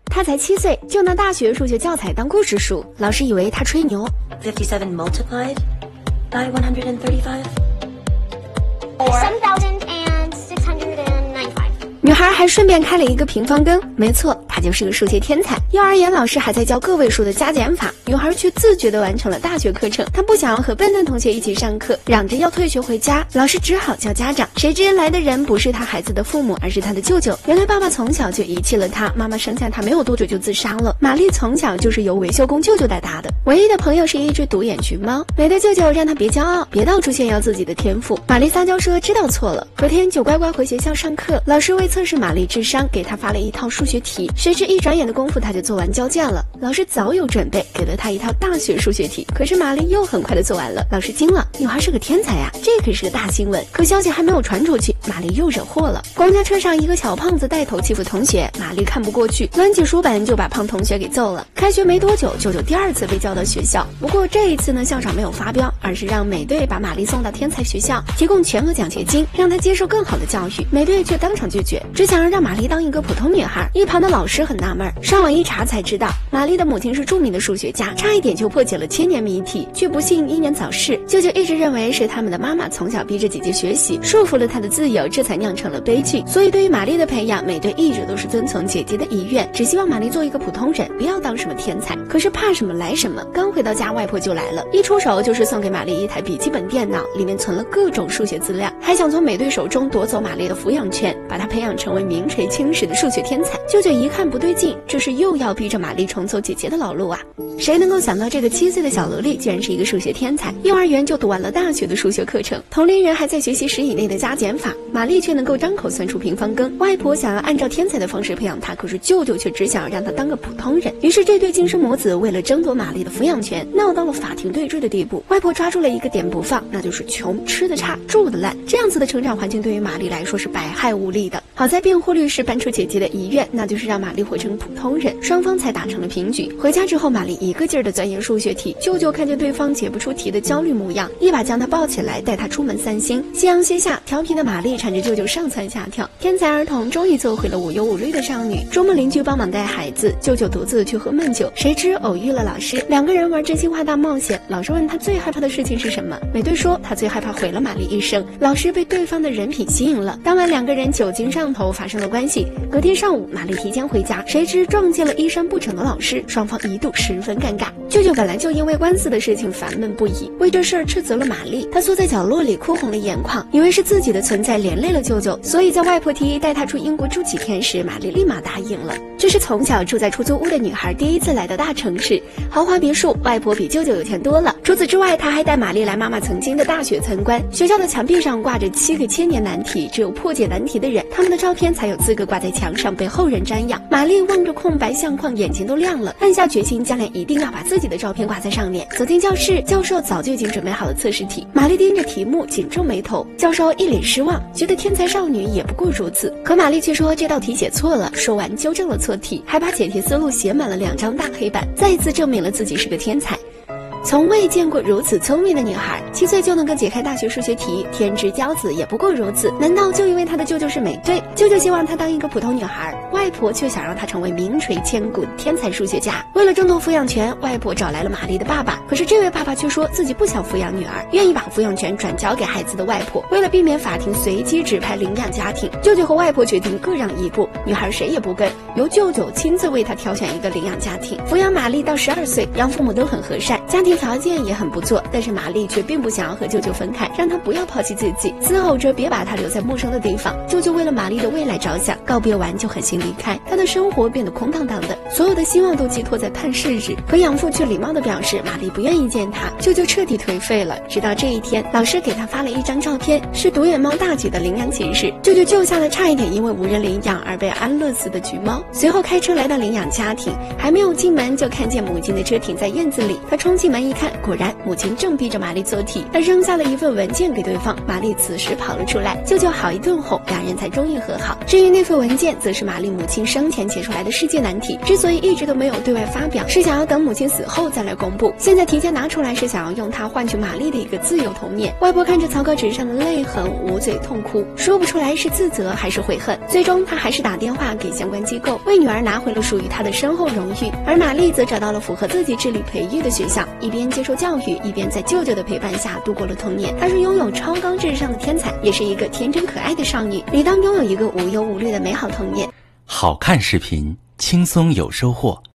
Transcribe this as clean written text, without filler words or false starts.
他才7岁就拿大学数学教材当故事书，老师以为他吹牛。 57 multiplied by 135? 7,695. 女孩还顺便开了一个平方根，没错，她就是个数学天才。幼儿园老师还在教个位数的加减法，女孩却自觉地完成了大学课程。她不想要和笨蛋同学一起上课，嚷着要退学回家，老师只好叫家长。谁知来的人不是她孩子的父母，而是她的舅舅。原来爸爸从小就遗弃了她，妈妈生下她没有多久就自杀了。玛丽从小就是由维修工舅舅带大的，唯一的朋友是一只独眼群猫。美的舅舅让她别骄傲，别到处炫耀自己的天赋。玛丽撒娇说知道错了，隔天就乖乖回学校上课。老师为测试玛丽智商，给她发了一套数学题，谁知一转眼的功夫她就做完交卷了。老师早有准备，给了她一套大学数学题，可是玛丽又很快的做完了。老师惊了，女孩是个天才呀，这可是个大新闻。可消息还没有传出去，玛丽又惹祸了。公交车上一个小胖子带头欺负同学，玛丽看不过去，抡起书本就把胖同学给揍了。开学没多久，舅舅第2次被叫到学校，不过这一次呢，校长没有发飙，而是让美队把玛丽送到天才学校，提供全额奖学金，让她接受更好的教育。美队却当场拒绝，只想让玛丽当一个普通女孩。一旁的老师很纳闷，上网一查才知道，玛丽的母亲是著名的数学家，差一点就破解了千年谜题，却不幸英年早逝。舅舅一直认为是他们的妈妈从小逼着姐姐学习，束缚了她的自由，这才酿成了悲剧。所以对于玛丽的培养，美队一直都是遵从姐姐的遗愿，只希望玛丽做一个普通人，不要当什么天才。可是怕什么来什么，刚回到家，外婆就来了，一出手就是送给玛丽一台笔记本电脑，里面存了各种数学资料，还想从美队手中夺走玛丽的抚养权，把她培养成为名垂青史的数学天才。舅舅一看不对劲，这是又要逼着玛丽重走姐姐的老路啊！谁能够想到这个7岁的小萝莉居然是一个数学天才，幼儿园就读完了大学的数学课程，同龄人还在学习10以内的加减法，玛丽却能够张口算出平方根。外婆想要按照天才的方式培养她，可是舅舅却只想要让她当个普通人。于是这对亲生母子为了争夺玛丽的抚养权，闹到了法庭对峙的地步。外婆抓住了一个点不放，那就是穷，吃得差，住得烂。这样子的成长环境对于玛丽来说是百害无利的。好在辩护律师搬出姐姐的遗愿，那就是让玛丽活成普通人，双方才达成了平局。回家之后，玛丽一个劲儿的钻研数学题，舅舅看见对方解不出题的焦虑模样，一把将她抱起来，带她出门散心。夕阳西下，调皮的玛丽缠着舅舅上蹿下跳，天才儿童终于做回了无忧无虑的少女。周末邻居帮忙带孩子，舅舅独自去喝闷酒，谁知偶遇了老师，两个人玩真心话大冒险。老师问他最害怕的事情是什么，美队说他最害怕毁了玛丽一生。老师被对方的人品吸引了，当晚两个人酒精上头，发生了关系。隔天上午，玛丽提前回家，谁知撞见了衣衫不整的老师，双方一度十分尴尬。舅舅本来就因为官司的事情烦闷不已，为这事儿斥责了玛丽。他缩在角落里哭红了眼眶，以为是自己的存在连累了舅舅，所以在外婆提议带他出英国住几天时，玛丽立马答应了。这是从小住在出租屋的女孩第一次来到大城市，豪华别墅，外婆比舅舅有钱多了。除此之外，他还带玛丽来妈妈曾经的大学参观。学校的墙壁上挂着7个千年难题，只有破解难题的人，他们的照片才有资格挂在墙上被后人瞻仰。玛丽望着空白相框，眼睛都亮了，暗下决心，将来一定要把自己的照片挂在上面。走进教室，教授早就已经准备好了测试题，玛丽盯着题目，紧皱眉头。教授一脸失望，觉得天才少女也不过如此。可玛丽却说这道题写错了，说完纠正了错题，还把解题思路写满了2张大黑板，再一次证明了自己是个天才。从未见过如此聪明的女孩，7岁就能够解开大学数学题，天之骄子也不过如此。难道就因为她的舅舅是美队？舅舅希望她当一个普通女孩，外婆却想让她成为名垂千古的天才数学家。为了争夺抚养权，外婆找来了玛丽的爸爸，可是这位爸爸却说自己不想抚养女儿，愿意把抚养权转交给孩子的外婆。为了避免法庭随机指派领养家庭，舅舅和外婆决定各让一步，女孩谁也不跟，由舅舅亲自为她挑选一个领养家庭，抚养玛丽到12岁，养父母都很和善，家庭条件也很不错，但是玛丽却并不想要和舅舅分开，让她不要抛弃自己，嘶吼着别把她留在陌生的地方。舅舅为了玛丽的未来着想，告别完就狠心离开，她的生活变得空荡荡的，所有的希望都寄托在探视日。可养父却礼貌地表示玛丽不愿意见他，舅舅彻底颓废了。直到这一天，老师给他发了一张照片，是独眼猫大举的领养启事，舅舅救下了差一点因为无人领养而被安乐死的橘猫。随后开车来到领养家庭，还没有进门就看见母亲的车停在院子里，他冲进门来一看，果然母亲正逼着玛丽做题。她扔下了一份文件给对方，玛丽此时跑了出来，舅舅好一顿哄，两人才终于和好。至于那份文件，则是玛丽母亲生前写出来的世界难题，之所以一直都没有对外发表，是想要等母亲死后再来公布。现在提前拿出来，是想要用它换取玛丽的一个自由童年。外婆看着草稿纸上的泪痕，捂嘴痛哭，说不出来是自责还是悔恨。最终，她还是打电话给相关机构，为女儿拿回了属于她的深厚荣誉。而玛丽则找到了符合自己智力培育的学校，一边接受教育，一边在舅舅的陪伴下度过了童年。她是拥有超高智商的天才，也是一个天真可爱的少女，理当拥有一个无忧无虑的美好童年。 好看视频，轻松有收获。